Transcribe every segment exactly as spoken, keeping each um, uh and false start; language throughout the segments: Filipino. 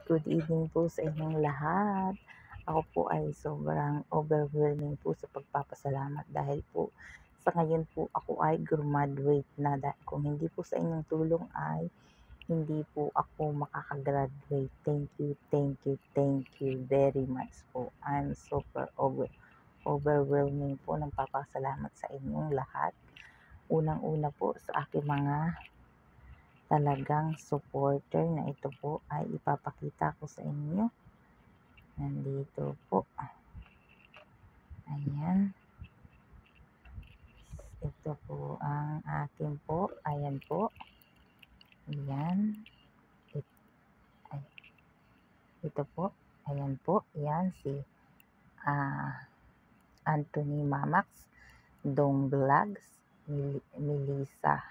Good evening po sa inyong lahat. Ako po ay sobrang overwhelming po sa pagpapasalamat dahil po sa ngayon po ako ay graduate na. Dahil kung hindi po sa inyong tulong ay hindi po ako makakagraduate. Thank you, thank you, thank you very much po. I'm super over, overwhelming po ng papasalamat sa inyong lahat. Unang-una po sa aking mga talagang supporter na ito po ay ipapakita ko sa inyo. Nandito po. Ayan. Ito po ang akin po. Ayan po. Ayan. It, ay, ito po. Ayan po. Ayan si uh, Anthony Mamax, Dong Vlogs, Mil- Melissa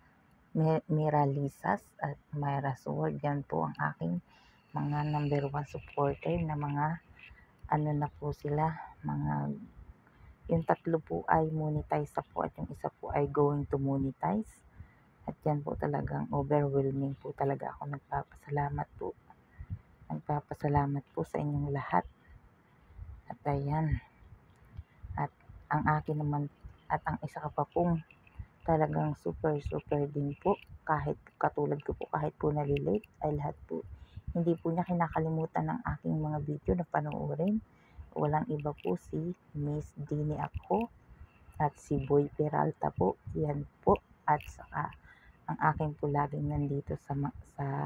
Miralisas at Myra Sword. Yan po ang aking mga number one supporter na mga ano na po sila, mga yung tatlo po ay monetize po at yung isa po ay going to monetize. At yan po talagang overwhelming po talaga ako. Nagpapasalamat po. Nagpapasalamat po sa inyong lahat. At ayan. At ang akin naman, at ang isa ka pa pong talagang super super din po, kahit katulad ko po, kahit po nalilate ay lahat po hindi po niya kinakalimutan ng aking mga video na panoorin. Walang iba po si Miss Dini ako at si Boy Peralta po, yan po, at saka ang aking po laging nandito sa sa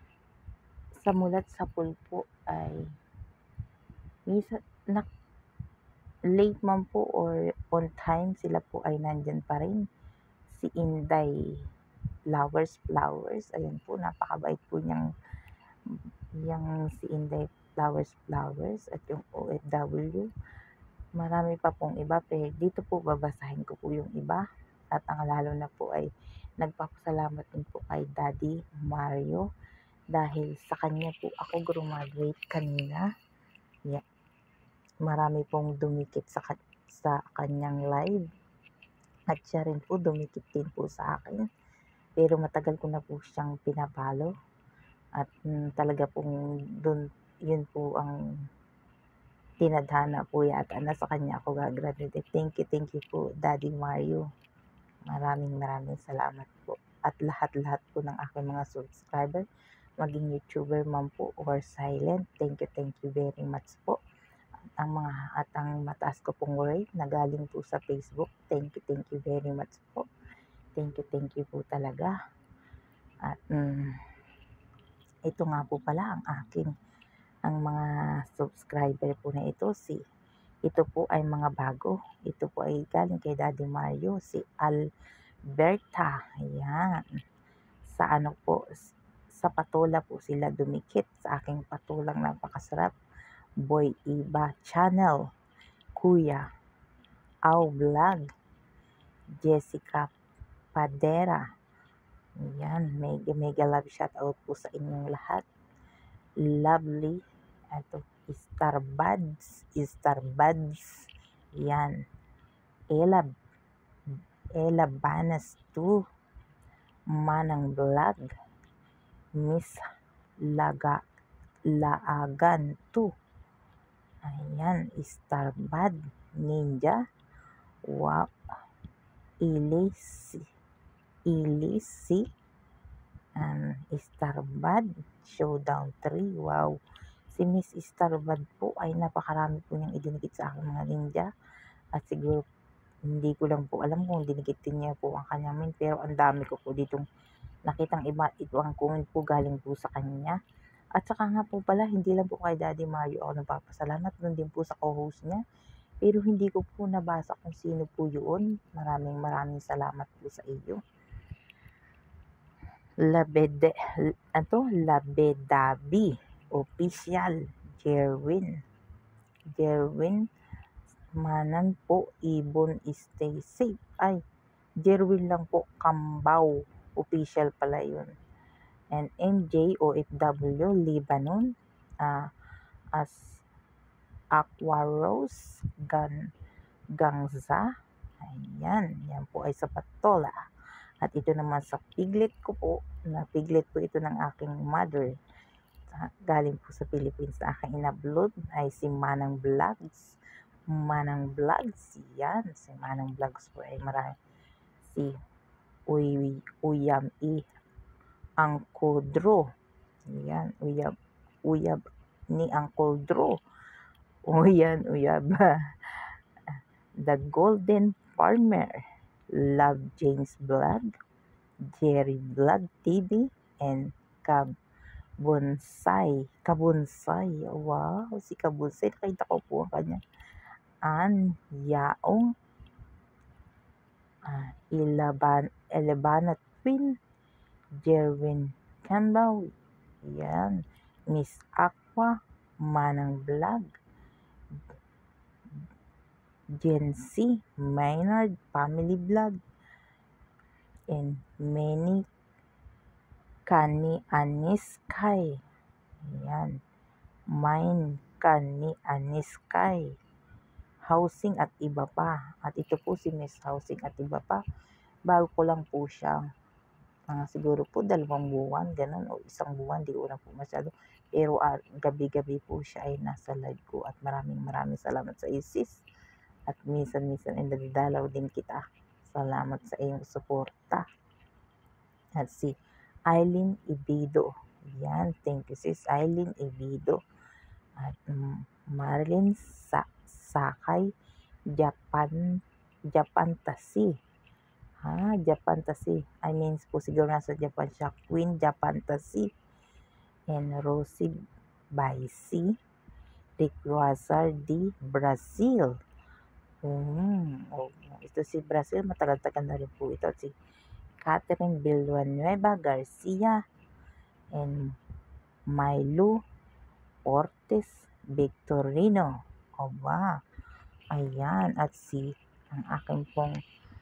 sa mulat sa pulpo ay misa, na, late man po or on time sila po ay nandyan pa rin. Si Inday Flowers Flowers, ayan po, napakabait po niyang yung si Inday Flowers Flowers at yung O F W. Marami pa pong iba, pero dito po babasahin ko po yung iba. At ang lalo na po ay nagpapasalamat din po kay Daddy Mario dahil sa kanya po ako graduate kanina. Yeah. Marami pong dumikit sa, sa kanyang live. At siya rin po dumikit din po sa akin. Pero matagal ko na po siyang pinapalo. At mm, talaga pong dun, yun po ang tinadhana po yata na sa kanya ako gagraduate. Thank you, thank you po Daddy Mario. Maraming maraming salamat po. At lahat-lahat po ng aking mga subscriber, maging YouTuber man po or silent, thank you, thank you very much po. Ang mga at ang mataas ko pong rate na galing po sa Facebook. Thank you, thank you very much po. Thank you, thank you po talaga. At mm, ito nga po pala ang aking ang mga subscriber po na ito. Si ito po ay mga bago. Ito po ay galing kay Daddy Mario, si Alberta. Ayan. Sa ano po, sa patola po sila dumikit. Sa aking patulang napakasarap. Boy Iba Channel, Kuya Au Vlog, Jessica Padera. Ayan, mega mega love shout out po sa inyong lahat. Lovely, ito, Starbuds, Starbuds, yan, Ella, Ella Banas two, Manang Vlog, Miss Laga, Laagan two, ayan, Starbud Ninja, wow, Ilisi, Ilisi, um, Starbud Showdown three, wow. Si Miss Starbud po ay napakarami po niyang idinikit sa aking mga ninja. At siguro hindi ko lang po alam kung dinikitin niya po ang kanyang min, pero ang dami ko po ditong nakitang iba, ito ang comment po galing po sa kanya. At saka nga po pala, hindi lang po kay Daddy Mario ako nagpapasalamat, doon din po sa co-host niya. Pero hindi ko po nabasa kung sino po yun. Maraming maraming salamat po sa iyo. Labede, ato, Labedabi Official, Jerwin. Jerwin Manan po, Ibon, stay safe. Ay, Jerwin lang po, Kambaw. Official pala yun. And M J, O F W, Lebanon. Uh, as Aquaros, Gan, Gangza. Ayan, yan po ay sa patola. At ito naman sa piglet ko po, na piglet po ito ng aking mother. galing po sa Philippines na aking in-upload ay si Manang Vlogs. Manang Vlogs, yan. Si Manang Vlogs po ay marami. Si Uy, Uyam I. Uncle Drew. Yan, Uyab. Uyab ni Uncle Drew. O yan, Uyab. The Golden Farmer. Love James Vlog. Jerry Vlog T V. And Cab Bonsai. Kabonsai. Wow, si Kabonsai. Nakita ko po ang kanya. An Yaong. Uh, Ilaban, Elebana Twin. Jerwin Campbell. Yan. Miss Aqua. Manang Vlog. Gen C. Maynard Family Vlog. And many Kani Aniskay. Yan. Mine Kani Aniskay. Housing at iba pa. At ito po si Miss Housing at iba pa. Bago ko lang po siyang uh, siguro po dalawang buwan, ganun, o isang buwan, di ko na po masyado. Pero uh, gabi-gabi po siya ay nasa live ko. At maraming maraming salamat sa isis. At minsan-minsan ay nagdalaw din kita. Salamat sa iyong suporta. At si Eileen Ibido. Yan, thank you sis Eileen Ibido. At um, Marilyn Sa Sakay. Japan, Japan Tasi. Ha, Japan Tasi. I mean po siguro nasa Japan siya. Queen Japan Tasi. And Rosie Baisi. Rick Wazar di Brazil. Hmm, oh, ito si Brazil, matagal-tagal na rin po ito. Si Catherine Villanueva Garcia and Milo Ortiz Victorino. O ba? Ayan. At si ang aking pong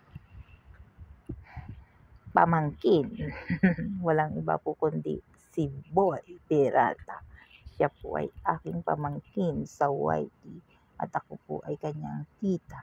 pamangkin. Walang iba po kundi si Boy Peralta. Siya po ay aking pamangkin sa Y T. At ako po ay kanyang tita.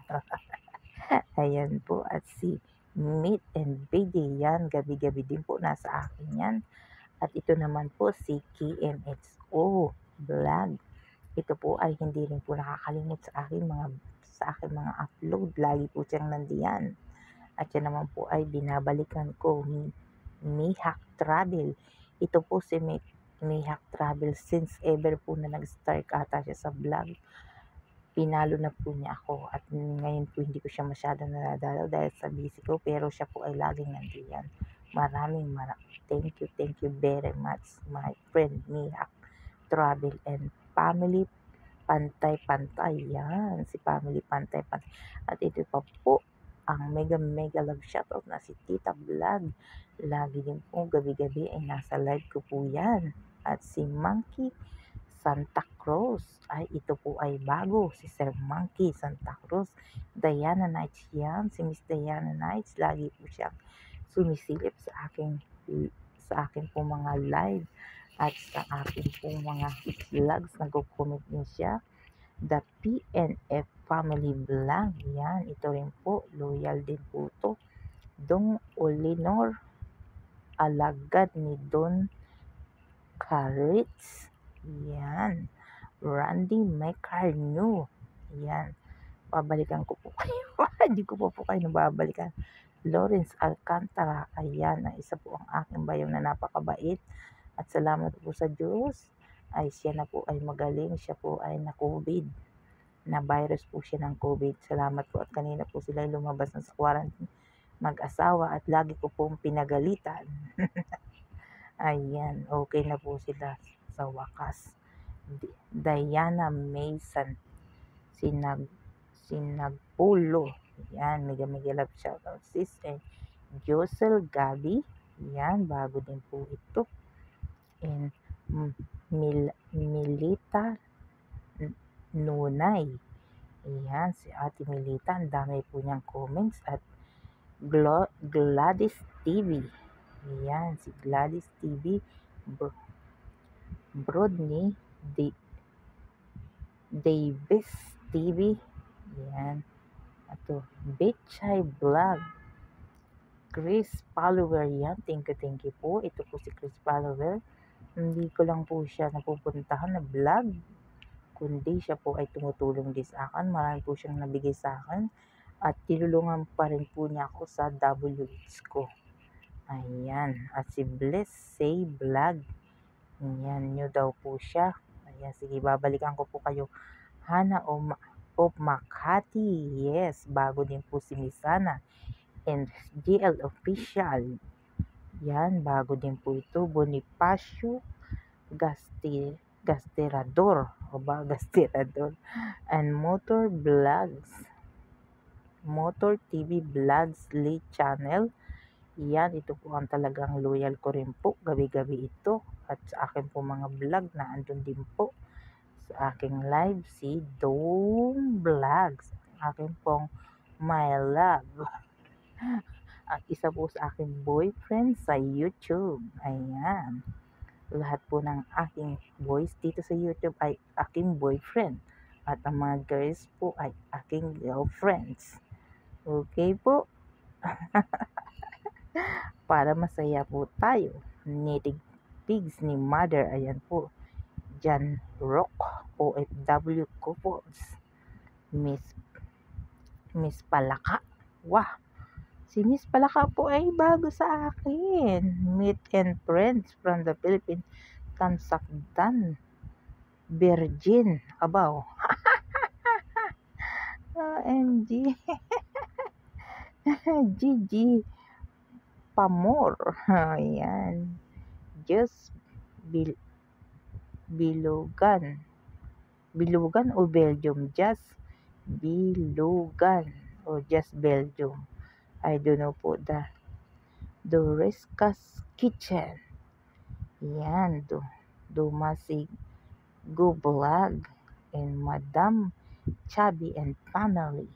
Ayan po. At si Meet and Bidi, yan. Gabi-gabi din po nasa akin yan. At ito naman po si K M X O Vlog. Ito po ay hindi rin po nakakalimot sa akin mga sa akin mga upload. Lagi po siyang nandiyan. At yan naman po ay binabalikan ko. Mihak Travel. Ito po si Mihak Travel since ever po na nag-start ata siya sa vlog. Pinalo na po niya ako at ngayon po hindi ko siya masyadong nadadalaw dahil sa busy ko, pero siya po ay laging nandiyan. Maraming maraming thank you, thank you very much my friend Mihak Travel and Family Pantay-Pantay. Yan, si Family Pantay-Pantay. At ito pa po ang mega mega love shoutout na si Tita Vlog. Lagi din po gabi-gabi ay nasa live ko po yan. At si Monkey Santa Cruz. Ay, ito po ay bago. Si Sir Monkey Santa Cruz. Diana Knights yan. Si Miss Diana Knights. Lagi po siyang sumisilip sa aking sa akin po mga live. At sa akin po mga vlogs. Nag-comment din siya. The P N F Family Vlog. Yan. Ito rin po. Loyal din po to. Dong Olinor. Alagad ni Don Caritz. Yan. Randy Mecarno. Yan. Babalikan ko po kayo. Hindi ko po po kayo nababalikan. Lawrence Alcantara. Ayan. Isa po ang aking bayong na napakabait. At salamat po sa Diyos. Ay siya na po ay magaling. Siya po ay na-COVID. Na virus po siya ng COVID. Salamat po. At kanina po sila lumabas ng quarantine. Mag-asawa. At lagi ko pong pinagalitan. Ayan. Okay na po sila sa wakas. Diana Mason Sinag Sinagpulo. Yan, mega mega love shoutout sis. And Josel Gabi. Yan, bago din po ito. And Mil Milita Nunay. Yan, si Ate Milita. Ang dami po niyang comments. At Glo Gladys T V. Yan, si Gladys T V. Bro Brodney D Davis T V. Yan. Ato, Betchay Vlog. Chris Follower yan. Thank you, thank you po. Ito po si Chris Follower. Hindi ko lang po siya napupuntahan na vlog, kundi siya po ay tumutulong din sa akin. Marami po siyang nabigay sa akin at tinulungan pa rin po niya ako sa W H ko. Ayan. At si Bless Say Vlog. Ayan, nyo daw po siya. Ayan, sige, babalikan ko po kayo. Hana of, of Makati. Yes, bago din po si Miss Hana. And G L Official. Yan, bago din po ito. Bonifacio Gasti, Gasterador. O ba? Gasterador. And Motor Vlogs. Motor T V Vlogs Lee Channel. Yan, ito po ang talagang loyal ko rin po. Gabi-gabi ito. At sa akin po mga vlog na andun din po sa aking live si Dome Vlogs. Akin pong my love. Ang isa po sa aking boyfriend sa YouTube. Ayan. Lahat po ng aking boys dito sa YouTube ay aking boyfriend. At ang mga girls po ay aking girlfriends. Okay po? Para masaya po tayo. Native Pigs ni Mother. Ayan po. Jan Rock. O F W Couples. Miss Miss Palaka. Wah. Si Miss Palaka po ay bago sa akin. Meet and friends from the Philippines. Tansakdan. Virgin. Abaw. O M G. Gigi Pamor. Ayan. Just bil Bilugan. Bilugan o Belgium? Just Bilugan o just Belgium. I don't know po the Doresca's Kitchen. Yan. Do, Dumasig Go Vlog and Madam Chubby and Family.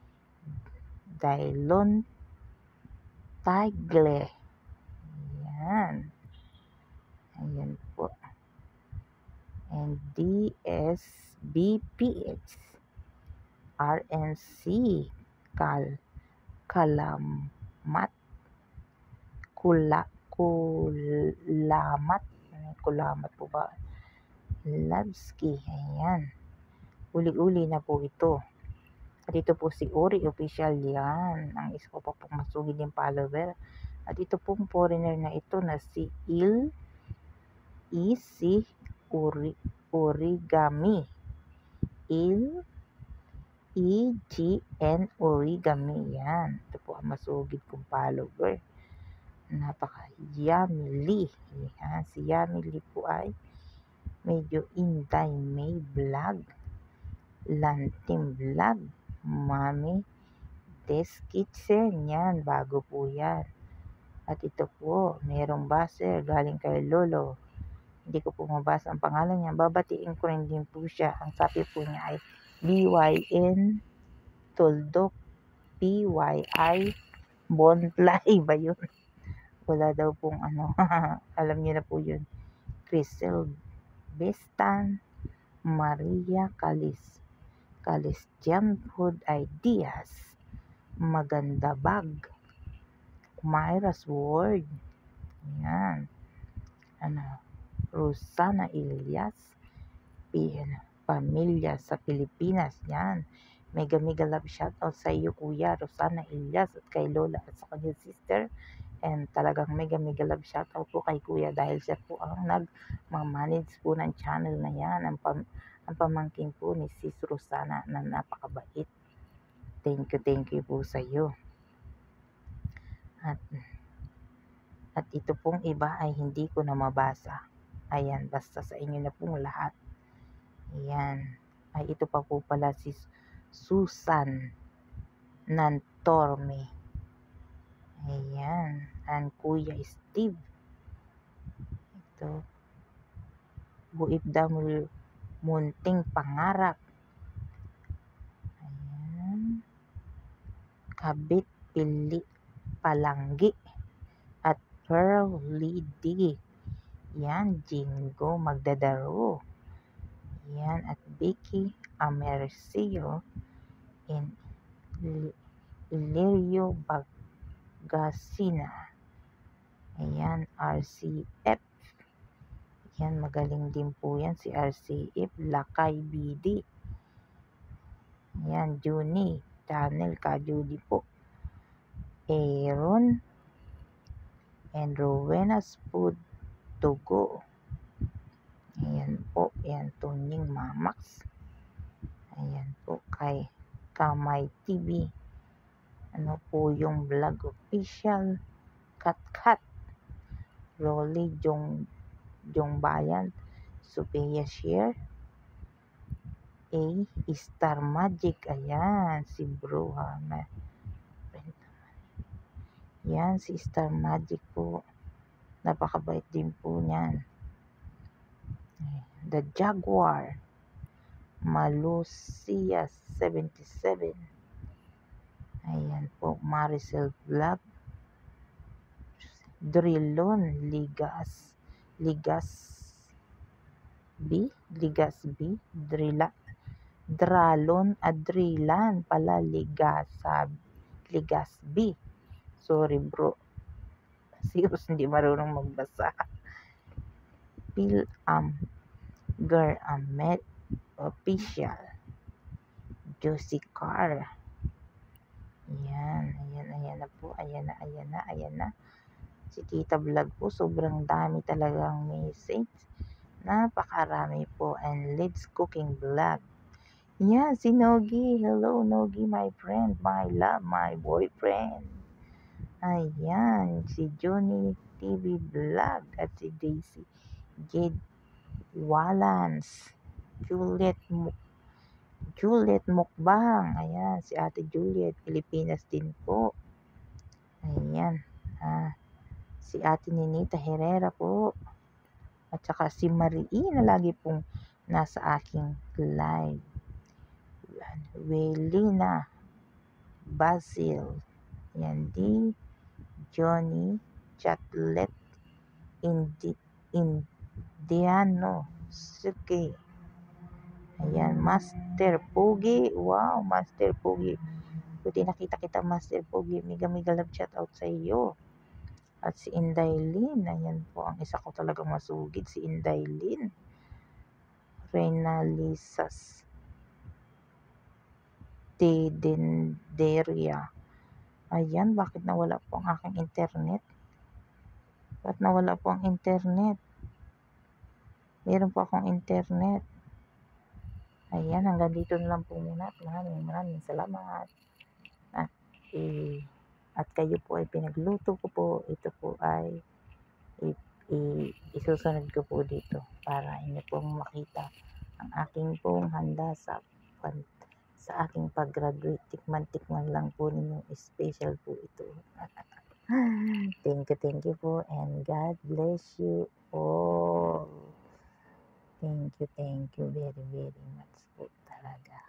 Dailon Tagle. Yan. Ayan po. And D S B P H. R N C. Kal Kalamat. Kula Kulamat. Kulamat po ba? Lavsky. Ayan. Uli-uli na po ito. At ito po si Ori Official. Yan. Ang isa ko pa pong masugid yung follower. At ito pong foreigner na ito na si Il Easy Ori, Origami. Il E G N Origami. Yan. Ito po ang masugid kong follower. Napaka Yamili. Yan. Si Yamili po ay medyo Inday May Vlog. Lantim Vlog. Mami Des Kitchen. Yan. Bago po yan. At ito po, merong baser galing kay Lolo. Hindi ko po mabasa ang pangalan niya. Babatiin ko rin din po siya. Ang sabi po niya ay B Y N Tuldok P Y I Bonplay ba yun? Wala daw pong ano. Alam niyo na po yun. Crisel Bestan Maria Calis Calistian Food Ideas. Maganda Bag. Myra's World. Yan. Ano, Rosana Ilyas. Pamilya sa Pilipinas. Yan. Mega mega love shoutout sa iyo, Kuya Rosana Ilyas, at kay Lola at sa kanyang sister. And talagang mega mega love shoutout po kay Kuya dahil siya po ang nag-manage po ng channel na yan. Ang, pam ang pamangkin po ni Sis Rosana na napakabait. Thank you, thank you po sa iyo. At, at ito pong iba ay hindi ko na mabasa. Ayan, basta sa inyo na pong lahat. Ayan. Ay, ito pa po pala si Susan Nantorme. Ayan. And Kuya Steve. Ito. Buip Damul Munting Pangarap. Ayan. Kabit Pili Palanggi. At Pearl Lady. Yan. Jingo Magdadaro. Yan. At Vicky Amercio. In Lirio Bagasina. Ayan. R C F. Yan, magaling din po yan si R C F, Lakay B D. Yan, Juni, channel ka Judy po. Aaron, and Rowena's Food to Go. Ayan po, yan, Tunying Mamax. Ayan po, kay Kamay T V. Ano po yung vlog official? Kat Kat. Rolly Jong Jong Bayan. Sophia Share. A. Star Magic. Ayan, si bro ha. Yan, si Star Magic po. Napakabait din po niyan. The Jaguar. Malusia seventy-seven. Ayan po, Maricel Vlog. Drillon Ligas. Ligas B. Ligas B. Drilla. Dralon Adrilan pala. Ligasa. Ligas B. Sorry bro. Serious, hindi marunong magbasa. Pil Am. Girl Ahmed Official. Josie Carr. Ayan, ayan, ayan na po. Ayan na, ayan na, ayan na. Si Tita Vlog po, sobrang dami talagang message. Napakarami po. And let's cooking vlog. Yan, si Nogi. Hello, Nogi, my friend, my love, my boyfriend. Ayan, si Johnny T V Vlog at si Daisy Jade Walans. Juliet Muk Juliet Mukbang. Ayan, si Ate Juliet, Pilipinas din po. Ayan, ah, si Ate Ninita Herrera po. At saka si Marie na lagi pong nasa aking live. Welina Basil. Ayan, di Johnny Chatlet Indi Indiano Suki. Ayan, Master Pogi. Wow, Master Pogi. Buti nakita kita, Master Pogi. Mega mega love shout out sa iyo. At si Indaylin. Ayan po, ang isa ko talagang masugid, si Indaylin. Renalisas Tedenderia. Ayan, bakit nawala po ang aking internet? Bakit nawala po ang internet? Meron po akong internet. Ayan, hanggang dito na lang po muna. Maraming maraming salamat. At, eh, at kayo po ay pinagluto ko po. Ito po ay i, i, isusunod ko po dito para inyo pong makita ang aking pong handa sa sa aking pag-graduate. Tikman-tikman lang po ninyo. Special po ito. Thank you, thank you po. And God bless you all. Thank you, thank you very, very much po talaga.